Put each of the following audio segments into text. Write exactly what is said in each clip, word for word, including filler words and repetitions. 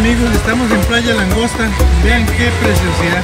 amigos, estamos en Playa Langosta. Vean qué preciosidad.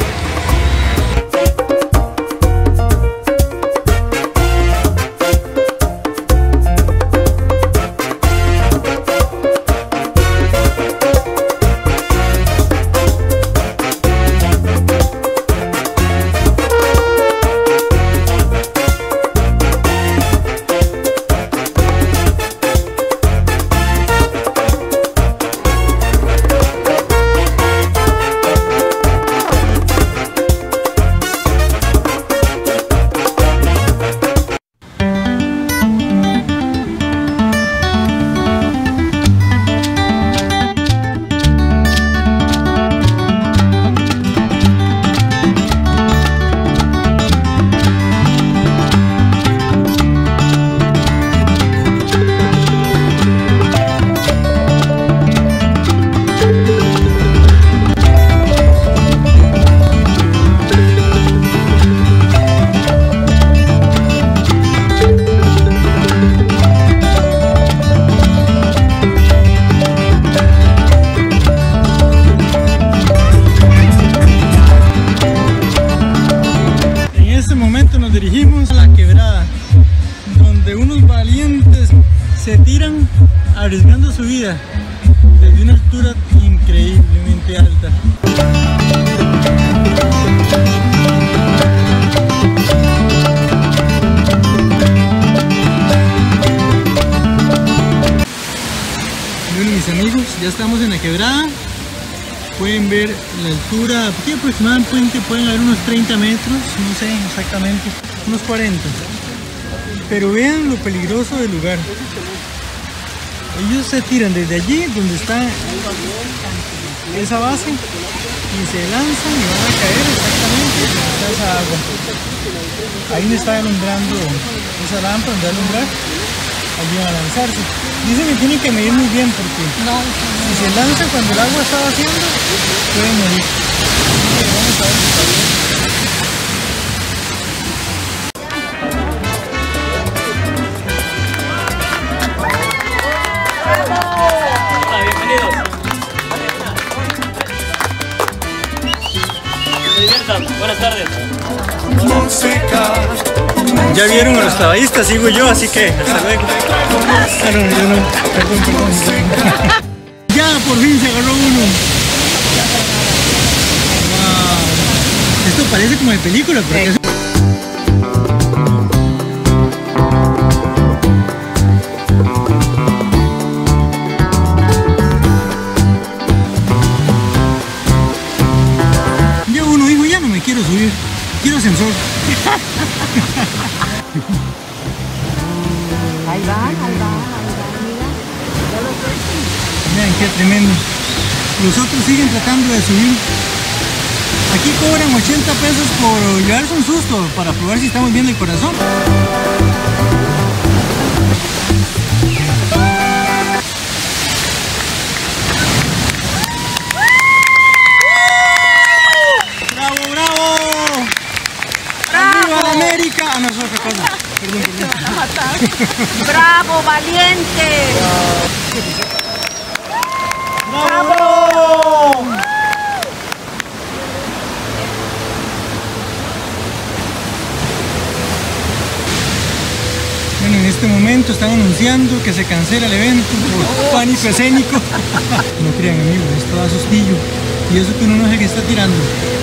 Nos dirigimos a la quebrada, donde unos valientes se tiran arriesgando su vida desde una altura increíblemente alta. Bueno, mis amigos, ya estamos en la quebrada. Pueden ver la altura, aquí aproximadamente pueden haber unos treinta metros, no sé exactamente, unos cuarenta. Pero vean lo peligroso del lugar. Ellos se tiran desde allí, donde está esa base, y se lanzan y van a caer exactamente donde está esa agua. Ahí me está alumbrando esa lámpara, donde va a alumbrar, allí van a lanzarse. Dicen que tienen que medir muy bien porque no, si se lanzan cuando el agua está vaciando, pueden morir. Vamos a ver si está bien. Hola, bienvenidos. Se diviertan. Buenas tardes. Ya vieron a los clavadistas, sigo yo, así que hasta luego. Ah, no, yo no. Perdón, perdón. Ya, por fin se agarró uno. Wow. Esto parece como de película, pero es... Ya uno dijo, ya no me quiero subir, quiero ascensor. Ahí va, ahí va, ahí va, mira. Ya lo sé. Vean qué tremendo. Los otros siguen tratando de subir. Aquí cobran ochenta pesos por llevarse un susto para probar si estamos viendo el corazón. ¡Bravo, bravo! ¡Arriba la América! Ah, no, es otra cosa. Perdón, perdón. ¡Bravo, valiente! ¡Bravo, bravo! Bueno, en este momento están anunciando que se cancela el evento por pánico escénico. No crean, amigos, esto da sustillo. Y eso que uno no es el que está tirando.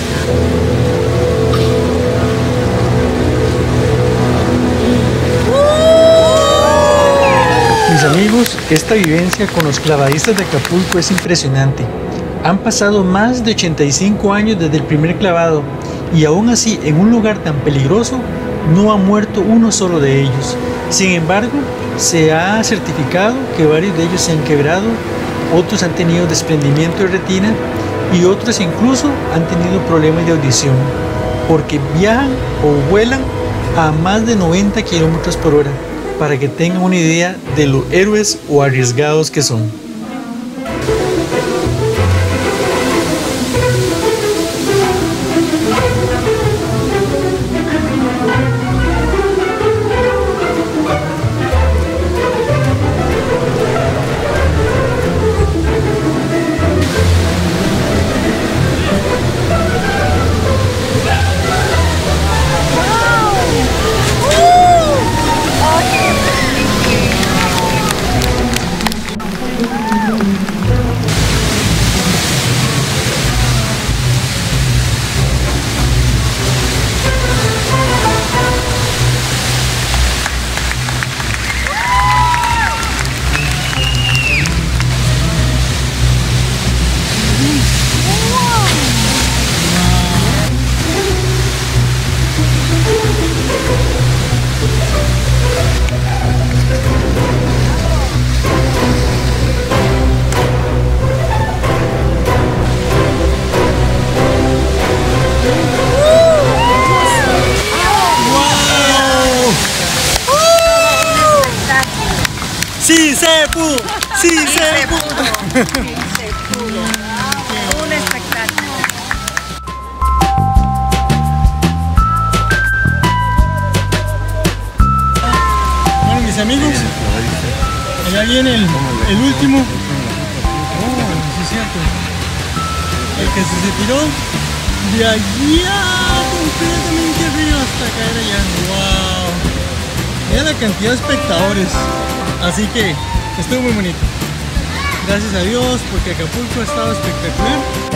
Mis amigos, esta vivencia con los clavadistas de Acapulco es impresionante. Han pasado más de ochenta y cinco años desde el primer clavado y aún así en un lugar tan peligroso no ha muerto uno solo de ellos. Sin embargo, se ha certificado que varios de ellos se han quebrado, otros han tenido desprendimiento de retina y otros incluso han tenido problemas de audición porque viajan o vuelan a más de noventa kilómetros por hora, para que tengan una idea de los héroes o arriesgados que son. Un espectáculo. Bueno, mis amigos, allá viene el, el último. Oh, sí es cierto. El que se tiró de allá completamente arriba hasta caer allá. Wow. Mira la cantidad de espectadores. Así que estuvo muy bonito. Gracias a Dios porque Acapulco ha estado espectacular.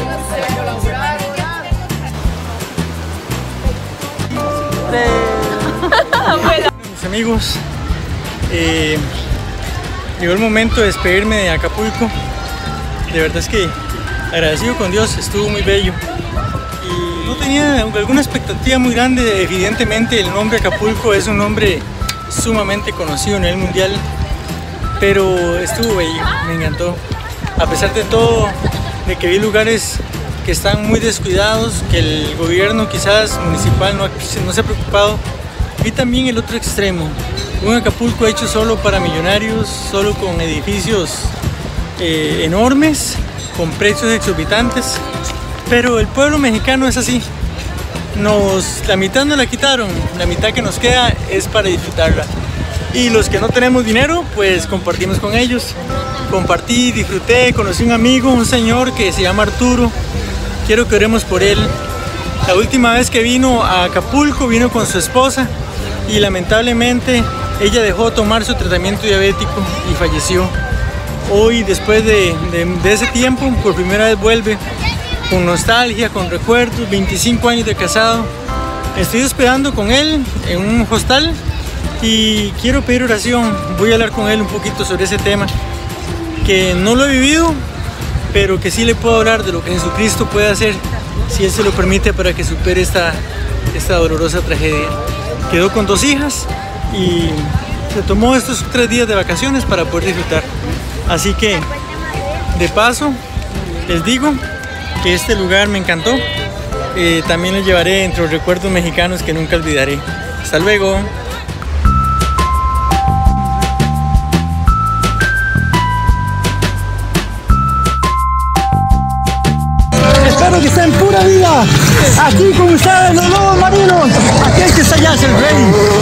Mis amigos, eh, llegó el momento de despedirme de Acapulco. De verdad es que agradecido con Dios, estuvo muy bello. Y no tenía alguna expectativa muy grande. Evidentemente el nombre Acapulco es un nombre sumamente conocido a nivel mundial, pero estuvo bello, me encantó. A pesar de todo, de que vi lugares que están muy descuidados, que el gobierno quizás municipal no, no se ha preocupado, vi también el otro extremo, un Acapulco hecho solo para millonarios, solo con edificios eh, enormes, con precios exorbitantes, pero el pueblo mexicano es así. Nos, la mitad nos la quitaron, la mitad que nos queda es para disfrutarla. Y los que no tenemos dinero, pues compartimos con ellos. Compartí, disfruté, conocí un amigo, un señor que se llama Arturo. Quiero que oremos por él. La última vez que vino a Acapulco, vino con su esposa y lamentablemente ella dejó de tomar su tratamiento diabético y falleció. Hoy, después de, de, de ese tiempo, por primera vez vuelve con nostalgia, con recuerdos, veinticinco años de casado. Estoy hospedando con él en un hostal y quiero pedir oración. Voy a hablar con él un poquito sobre ese tema, que no lo he vivido, pero que sí le puedo hablar de lo que Jesucristo puede hacer, si Él se lo permite, para que supere esta, esta dolorosa tragedia. Quedó con dos hijas y se tomó estos tres días de vacaciones para poder disfrutar. Así que, de paso, les digo que este lugar me encantó. Eh, también lo llevaré entre los recuerdos mexicanos que nunca olvidaré. Hasta luego. Espero que estén pura vida. Aquí con ustedes los lobos marinos. Aquel que está allá es el rey.